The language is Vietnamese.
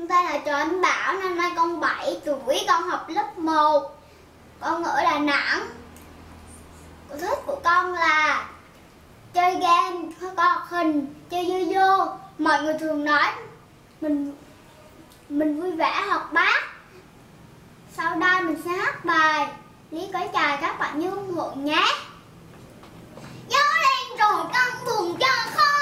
Con tên là Trần Anh Bảo, năm nay con 7 tuổi, con học lớp 1. Con ở Đà Nẵng. Sở thích của con là chơi game, coi hoạt hình, chơi yo-yo. Mọi người thường nói mình vui vẻ hoạt bát. Sau đây mình sẽ hát bài Lý Cõi Trời, các bạn nhớ ủng hộ nhé. Gió lên rồi căng buồn cho khó.